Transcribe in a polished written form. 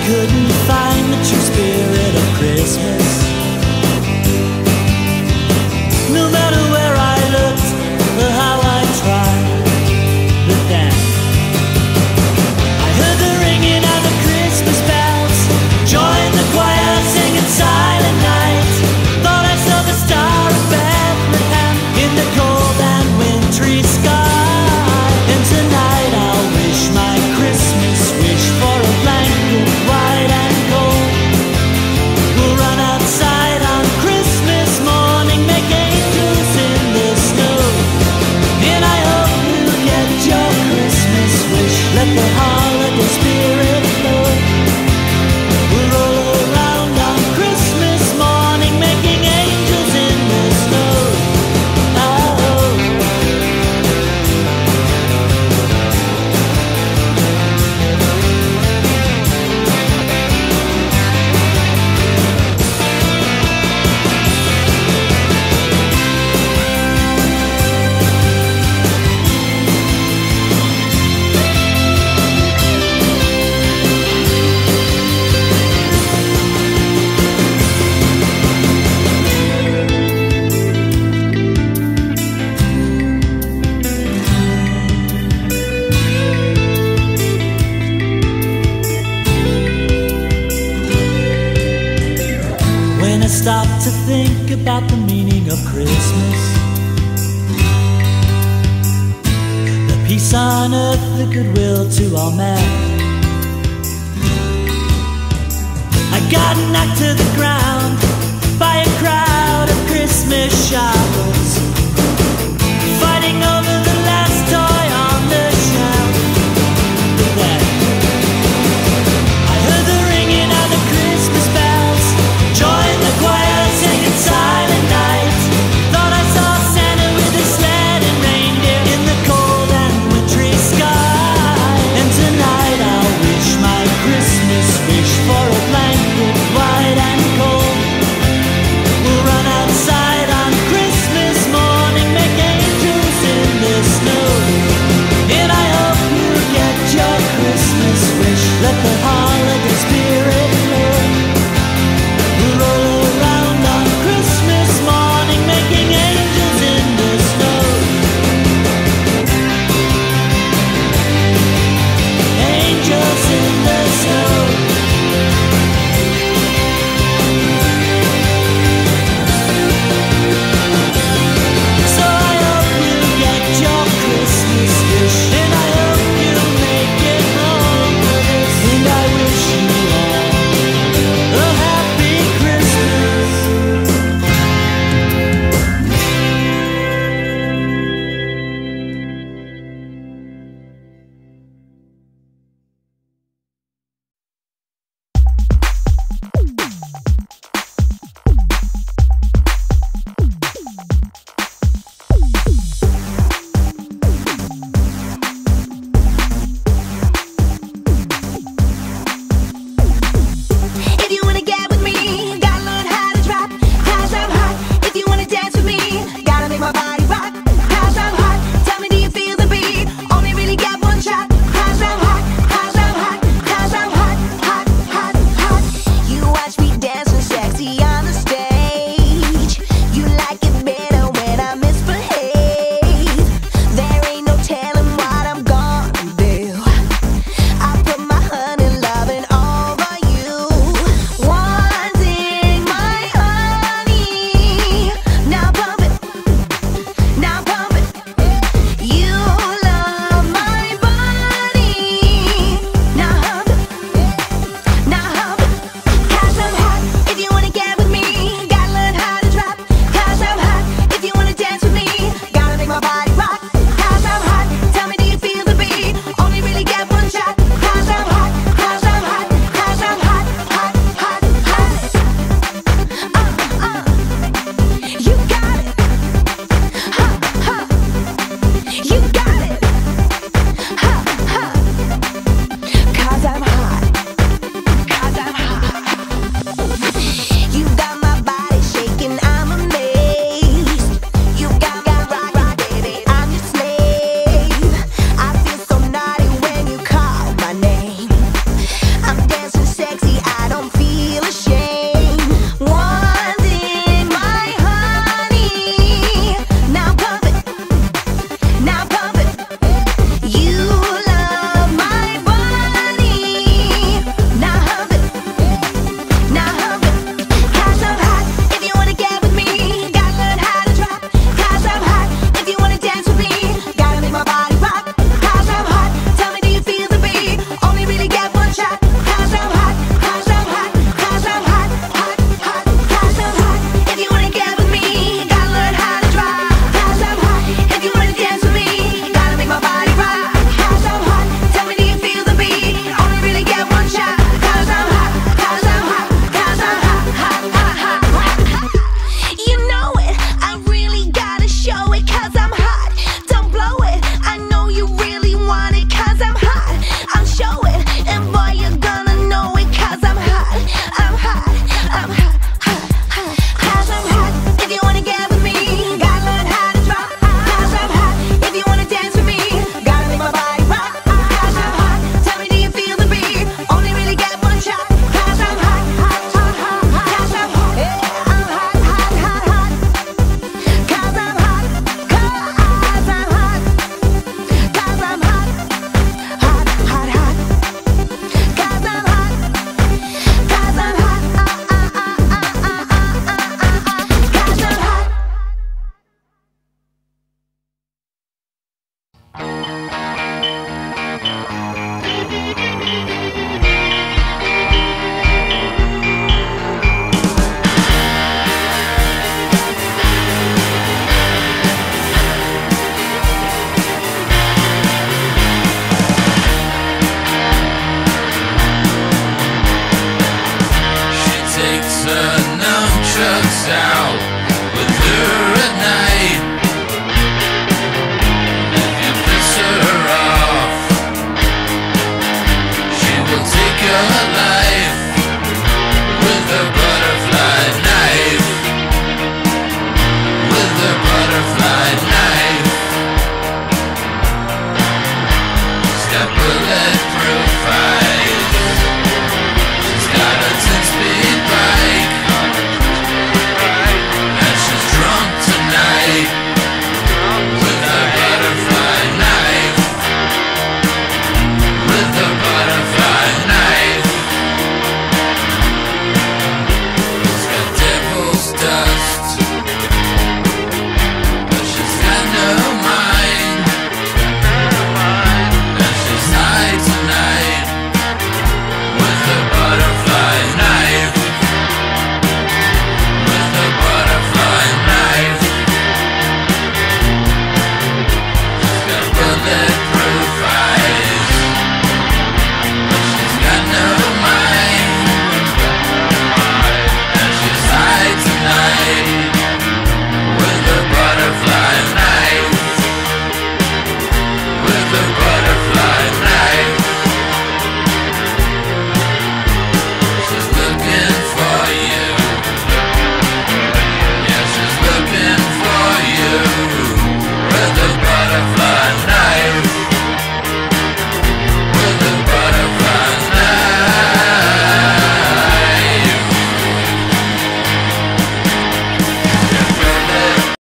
couldn't find the true spirit of Christmas. No matter where I looked or how I tried, but then I heard the ringing of the Christmas bells, joined the choir singing Silent Night. Thought I saw the star of Bethlehem in the cold and wintry sky. And tonight I'll wish my Christmas wish for a blanket white and cold. We'll run outside on Christmas morning, make angels in the snow. And I hope you get your Christmas wish, let the holiday spirit flow. We'll roll around on Christmas morning, making angels in the snow. Oh. When I stop to think about the meaning of Christmas, the peace on earth, the goodwill to all men, I got knocked to the ground by a crowd of Christmas shoppers, fighting over the last toy on the shelf. But then I heard the ringing of the Christmas bells, joined the choir singing Silent Night. Thought I saw Santa with his sled and reindeer in the cold and wintry sky. And tonight alive.